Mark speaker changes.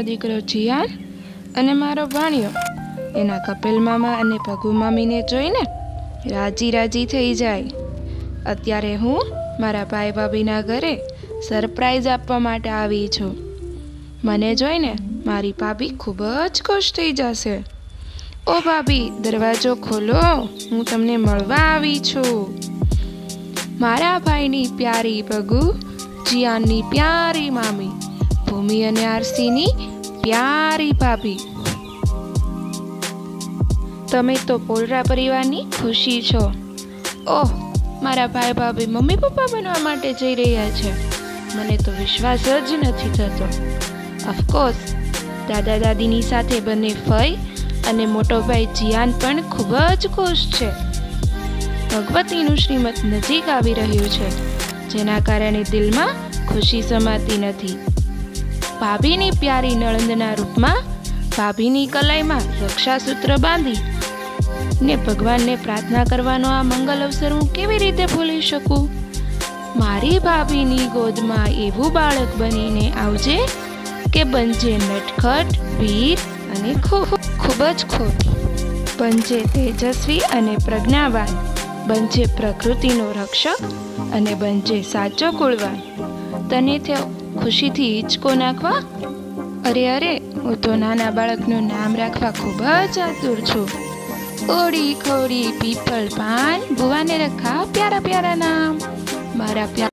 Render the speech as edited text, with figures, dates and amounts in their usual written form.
Speaker 1: મામીનો દીકરો જીયાન અને મારો ભાણિયો એના કપિલ મામા અને ભગુ મામીને જોઈને રાજી રાજી થઈ જાય. અત્યારે હું મારા ભાઈ ભાભીના ઘરે સરપ્રાઈઝ આપવા માટે આવી છું. મને જોઈને મારી ભાભી ખૂબ જ ખુશ થઈ જશે. ઓ ભાભી, દરવાજો ખોલો, હું તમને મળવા આવી છું. મારા ભાઈની પ્યારી ભગુ, જીયાનની પ્યારી મામી, ભૂમિ અને આરસીની પ્યારી ભાભી. તમે તો પોલરા પરિવારની ખુશી છો. ઓહ, મારા ભાઈ ભાભી મમ્મી પપ્પા બનવા માટે જઈ રહ્યા છે. મને તો વિશ્વાસ જ નથી થતો. ઓફકોર્સ દાદા દાદીની સાથે બંને ફઈ અને મોટો ભાઈ જીયાન પણ ખૂબ જ ખુશ છે. ભગવતીનું શ્રીમત નજીક આવી રહ્યું છે, જેના કારણે દિલમાં ખુશી સમાતી નથી. ભાભીની પ્યારી નણંદના રૂપમાં ભાભીની કલાઈમાં રક્ષાસૂત્ર બાંધી ને ભગવાનને પ્રાર્થના કરવાનો આ મંગલ અવસર હું કેવી રીતે ભૂલી શકું? મારી ભાભીની ગોદમાં એવું બાળક બનીને આવજે કે બનજે નટખટ, વીર અને ખૂબ જ ખોટી. બનજે તેજસ્વી અને પ્રજ્ઞાવાન. બનજે પ્રકૃતિનો રક્ષક અને બનજે સાચો કુળવાન. તને તો ખુશીથી હિંચકો નાખવા? અરે, હું તો નાના બાળકનું નામ રાખવા ખૂબ જ આતુર છું. ઓડી ખોડી પીપલ પાન, ભુવાને રખા પ્યારા પ્યારા નામ. મારા